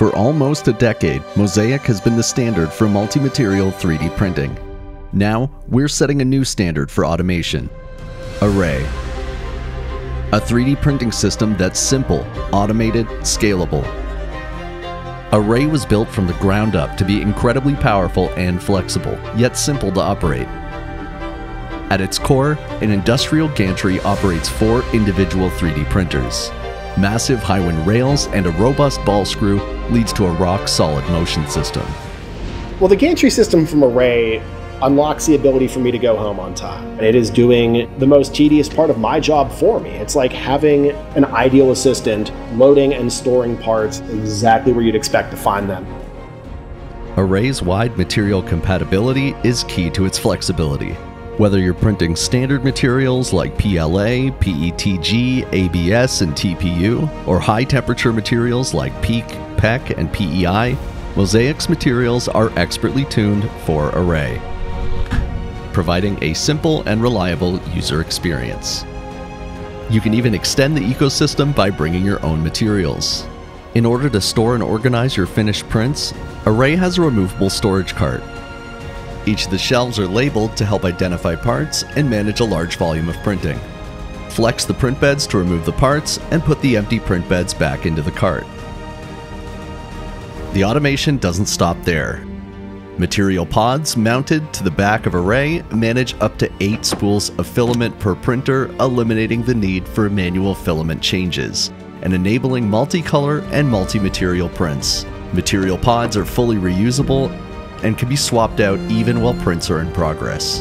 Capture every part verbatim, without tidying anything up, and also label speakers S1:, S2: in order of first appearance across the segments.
S1: For almost a decade, Mosaic has been the standard for multi-material three D printing. Now, we're setting a new standard for automation. Array. A three D printing system that's simple, automated, scalable. Array was built from the ground up to be incredibly powerful and flexible, yet simple to operate. At its core, an industrial gantry operates four individual three D printers. Massive high-wind rails and a robust ball screw leads to a rock-solid motion system.
S2: Well, the gantry system from Array unlocks the ability for me to go home on time. It is doing the most tedious part of my job for me. It's like having an ideal assistant loading and storing parts exactly where you'd expect to find them.
S1: Array's wide material compatibility is key to its flexibility. Whether you're printing standard materials like P L A, P E T G, A B S, and T P U, or high-temperature materials like PEKK, P E K, and P E I, Mosaic's materials are expertly tuned for Array, providing a simple and reliable user experience. You can even extend the ecosystem by bringing your own materials. In order to store and organize your finished prints, Array has a removable storage cart. Each of the shelves are labeled to help identify parts and manage a large volume of printing. Flex the print beds to remove the parts and put the empty print beds back into the cart. The automation doesn't stop there. Material pods mounted to the back of Array manage up to eight spools of filament per printer, eliminating the need for manual filament changes and enabling multicolor and multi-material prints. Material pods are fully reusable and can be swapped out even while prints are in progress.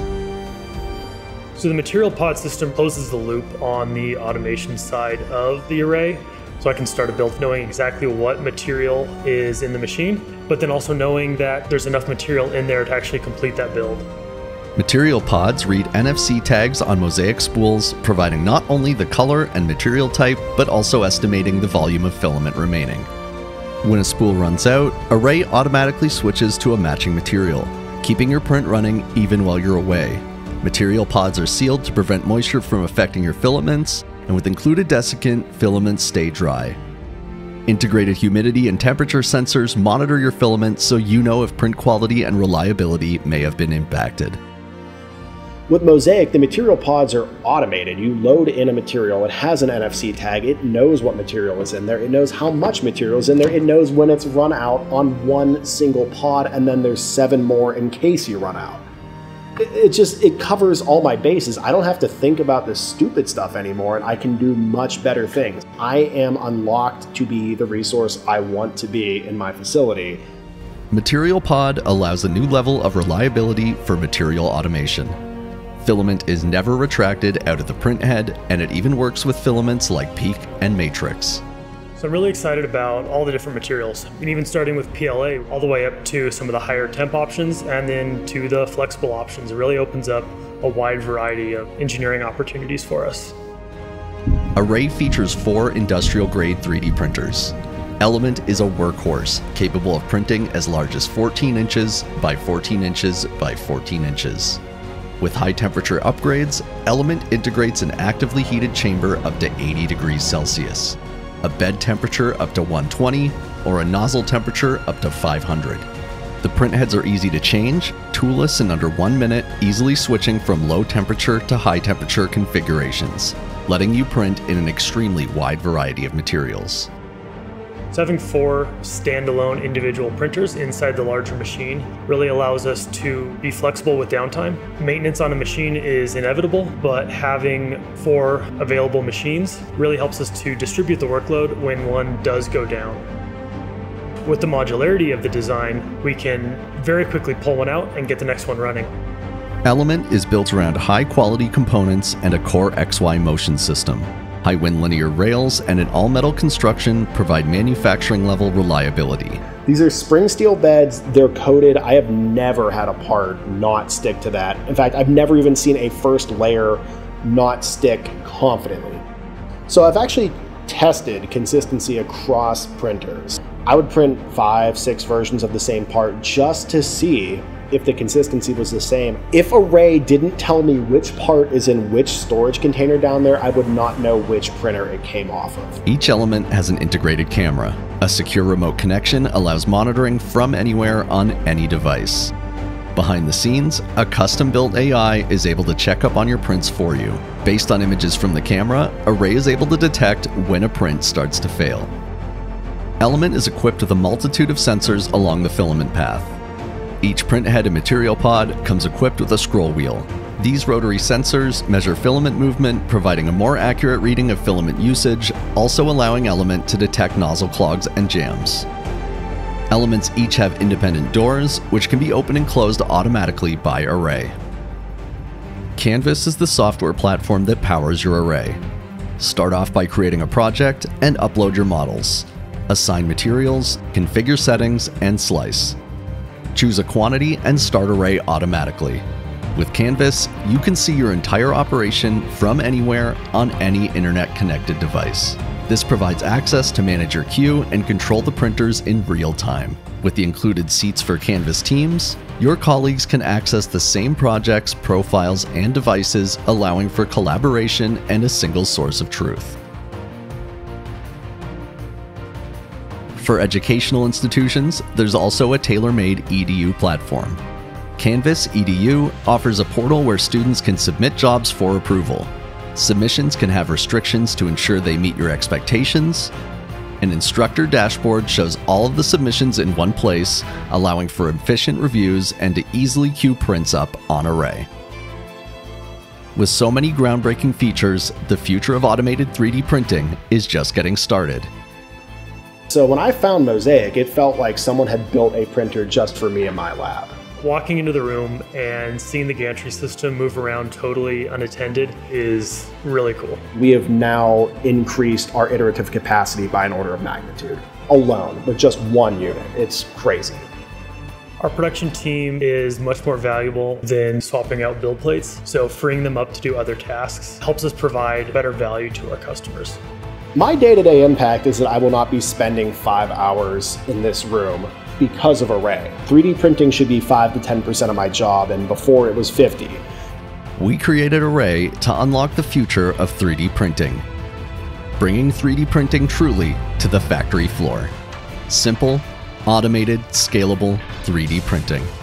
S3: So the material pod system closes the loop on the automation side of the Array. So I can start a build knowing exactly what material is in the machine, but then also knowing that there's enough material in there to actually complete that build.
S1: Material pods read N F C tags on Mosaic spools, providing not only the color and material type, but also estimating the volume of filament remaining. When a spool runs out, Array automatically switches to a matching material, keeping your print running even while you're away. Material pods are sealed to prevent moisture from affecting your filaments, and with included desiccant, filaments stay dry. Integrated humidity and temperature sensors monitor your filaments so you know if print quality and reliability may have been impacted.
S2: With Mosaic, the material pods are automated. You load in a material, it has an N F C tag, it knows what material is in there, it knows how much material is in there, it knows when it's run out on one single pod, and then there's seven more in case you run out. It, it just, it covers all my bases. I don't have to think about this stupid stuff anymore, and I can do much better things. I am unlocked to be the resource I want to be in my facility.
S1: Material Pod allows a new level of reliability for material automation. Filament is never retracted out of the print head, and it even works with filaments like PEKK and Matrix.
S3: So I'm really excited about all the different materials, and even starting with P L A all the way up to some of the higher temp options and then to the flexible options. It really opens up a wide variety of engineering opportunities for us.
S1: Array features four industrial-grade three D printers. Element is a workhorse, capable of printing as large as fourteen inches by fourteen inches by fourteen inches. With high-temperature upgrades, Element integrates an actively heated chamber up to eighty degrees Celsius, a bed temperature up to one twenty, or a nozzle temperature up to five hundred. The print heads are easy to change, toolless in under one minute, easily switching from low temperature to high temperature configurations, letting you print in an extremely wide variety of materials.
S3: So having four standalone individual printers inside the larger machine really allows us to be flexible with downtime. Maintenance on a machine is inevitable, but having four available machines really helps us to distribute the workload when one does go down. With the modularity of the design, we can very quickly pull one out and get the next one running.
S1: Element is built around high-quality components and a core X Y motion system. High-wind linear rails and an all-metal construction provide manufacturing-level reliability.
S2: These are spring steel beds, they're coated. I have never had a part not stick to that. In fact, I've never even seen a first layer not stick confidently. So I've actually tested consistency across printers. I would print five, six versions of the same part just to see if the consistency was the same. If Array didn't tell me which part is in which storage container down there, I would not know which printer it came off of.
S1: Each element has an integrated camera. A secure remote connection allows monitoring from anywhere on any device. Behind the scenes, a custom-built A I is able to check up on your prints for you. Based on images from the camera, Array is able to detect when a print starts to fail. Element is equipped with a multitude of sensors along the filament path. Each print head and material pod comes equipped with a scroll wheel. These rotary sensors measure filament movement, providing a more accurate reading of filament usage, also allowing Element to detect nozzle clogs and jams. Elements each have independent doors, which can be opened and closed automatically by Array. Canvas is the software platform that powers your Array. Start off by creating a project and upload your models. Assign materials, configure settings, and slice. Choose a quantity and start Array automatically. With Canvas, you can see your entire operation from anywhere on any internet-connected device. This provides access to manage your queue and control the printers in real time. With the included seats for Canvas teams, your colleagues can access the same projects, profiles, and devices, allowing for collaboration and a single source of truth. For educational institutions, there's also a tailor-made E D U platform. Canvas E D U offers a portal where students can submit jobs for approval. Submissions can have restrictions to ensure they meet your expectations. An instructor dashboard shows all of the submissions in one place, allowing for efficient reviews and to easily queue prints up on Array. With so many groundbreaking features, the future of automated three D printing is just getting started.
S2: So when I found Mosaic, it felt like someone had built a printer just for me in my lab.
S3: Walking into the room and seeing the gantry system move around totally unattended is really cool.
S2: We have now increased our iterative capacity by an order of magnitude alone with just one unit. It's crazy.
S3: Our production team is much more valuable than swapping out build plates, so freeing them up to do other tasks helps us provide better value to our customers.
S2: My day-to-day impact is that I will not be spending five hours in this room because of Array. three D printing should be five to ten percent of my job, and before it was fifty.
S1: We created Array to unlock the future of three D printing, bringing three D printing truly to the factory floor. Simple, automated, scalable three D printing.